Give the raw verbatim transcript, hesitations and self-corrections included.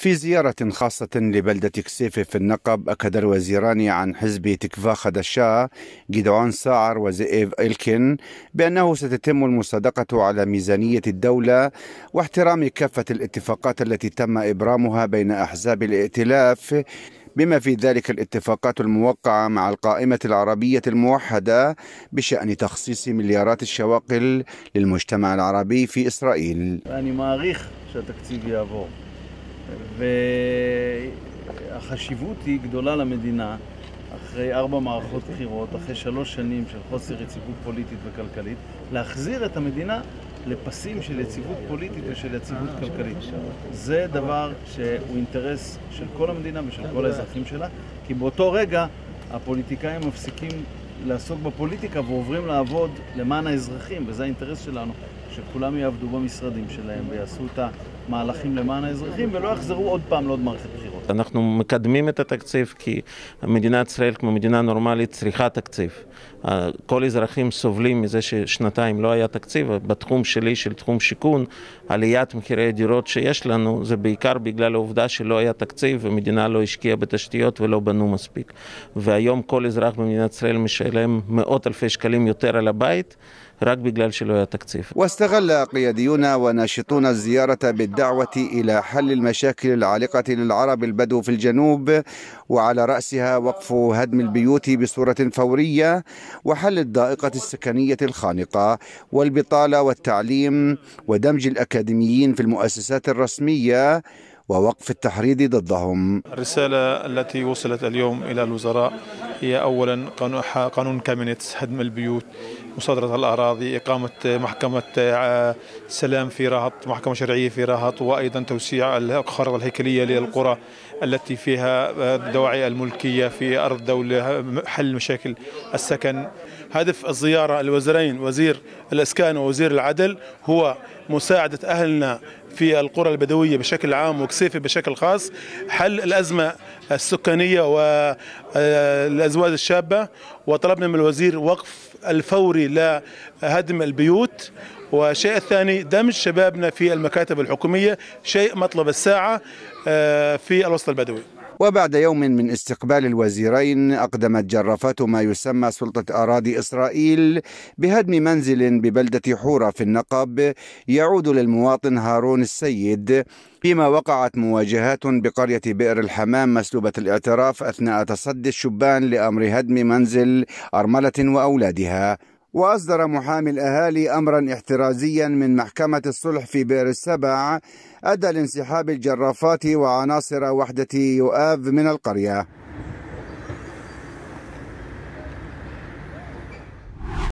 في زيارة خاصة لبلدة كسيف في النقب، أكد الوزيران عن حزب تكفى خدشاه جدعون ساعر وزئيف إلكن بأنه ستتم المصادقة على ميزانية الدولة واحترام كافة الاتفاقات التي تم إبرامها بين أحزاب الائتلاف، بما في ذلك الاتفاقات الموقعة مع القائمة العربية الموحدة بشأن تخصيص מליארات الشواغل للمجتمع العربي في إسرائيل. אני מעריך שהתקציב יעבור, והחשיבות היא גדולה למדינה אחרי ארבע מערכות בחירות, אחרי שלוש שנים של חוסר יציבות פוליטית וכלכלית, להחזיר את המדינה לפסים של יציבות פוליטית ושל יציבות כלכלית. זה דבר שהוא אינטרס של כל המדינה ושל כל האזרחים שלה, כי באותו רגע הפוליטיקאים מפסיקים לעסוק בפוליטיקה ועוברים לעבוד למען האזרחים, וזה האינטרס שלנו, שכולם יעבדו במשרדים שלהם ויעשו את המהלכים למען האזרחים ולא יחזרו עוד פעם לעוד מערכת בחירות. אנחנו מקדמים את התקציב כי מדינת ישראל כמו מדינה נורמלית צריכה תקציב. כל אזרחים סובלים מזה ששנתיים לא היה תקציב. בתחום שלי, של תחום שיכון, עליית מחירי דירות שיש לנו זה בעיקר בגלל העובדה שלא היה תקציב ומדינה לא השקיעה בתשתיות ולא בנו מספיק. והיום כל אזרח במדינת ישראל משלם מאות אלפי שקלים יותר על הבית רק בגלל שלא היה תקציב. واستغل قياديون وناشطون الزيارة بالدعوة إلى حل المشاكل العالقة للعرب البدو في الجنوب، وعلى رأسها وقف هدم البيوت بصورة فورية وحل الضائقة السكنية الخانقة والبطالة والتعليم ودمج الأكاديميين في المؤسسات الرسمية ووقف التحريض ضدهم. الرسالة التي وصلت اليوم إلى الوزراء هي أولا قانون كامينيتس، هدم البيوت، مصادرة الأراضي، إقامة محكمة سلام في رهط، محكمة شرعية في رهط، وأيضا توسيع الخرائط الهيكلية للقرى التي فيها دواعي الملكية في أرض الدولة، حل مشاكل السكن. هدف الزيارة الوزيرين وزير الإسكان ووزير العدل هو مساعدة أهلنا في القرى البدوية بشكل عام وكسيفة بشكل خاص، حل الأزمة السكانية والأزواج الشابة، وطلبنا من الوزير وقف الفوري لهدم البيوت، والشيء الثاني دمج شبابنا في المكاتب الحكومية، شيء مطلب الساعة في الوسط البدوي. وبعد يوم من استقبال الوزيرين، أقدمت جرافات ما يسمى سلطة أراضي إسرائيل بهدم منزل ببلدة حورة في النقب يعود للمواطن هارون السيد، فيما وقعت مواجهات بقرية بئر الحمام مسلوبة الاعتراف أثناء تصدي الشبان لأمر هدم منزل أرملة وأولادها. وأصدر محامي الأهالي أمرا احترازيا من محكمة الصلح في بئر السبع أدى لانسحاب الجرافات وعناصر وحدة يؤاف من القرية.